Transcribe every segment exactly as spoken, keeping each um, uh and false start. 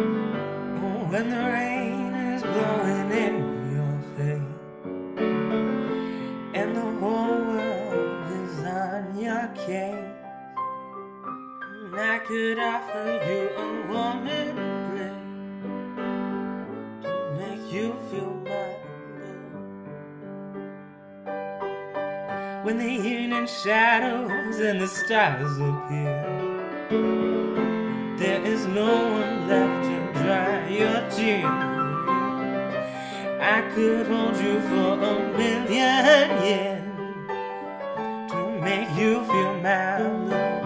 When the rain is blowing in your face and the whole world is on your case, and I could offer you a warm embrace to make you feel my love. When the evening shadows and the stars appear, there is no one left to dry your tears. I could hold you for a million years to make you feel my love.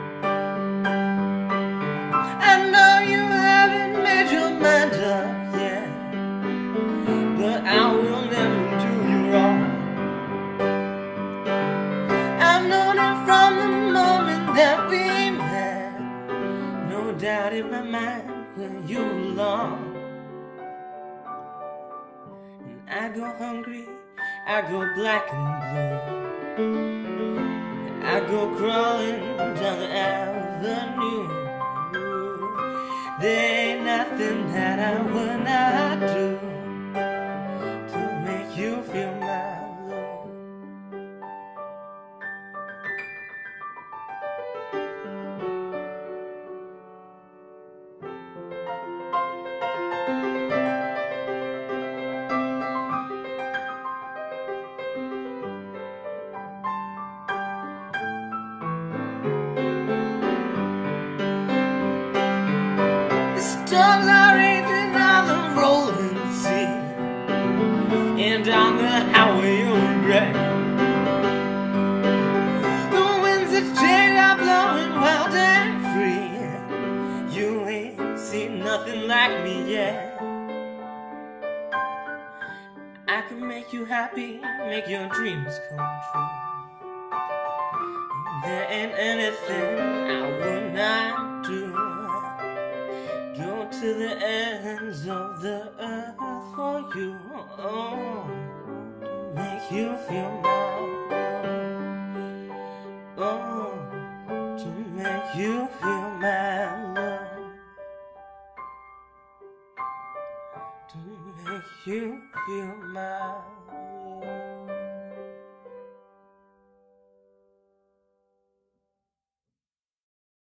I know you haven't made your mind up yet, but I will never do you wrong. I've known it from the moment that we met, no doubt in my mind where you belong. And I go hungry, I go black and blue, I go crawling down the avenue. There ain't nothing that I would not do to make you feel my love. Storms are raging on the rolling sea and on the highway of regret. The winds that change are blowing wild and free. You ain't seen nothing like me yet. I can make you happy, make your dreams come true. There ain't anything I would not do. Go to the ends of the earth for you, oh, to make you feel my love, oh, to make you feel my love, to make you feel my love.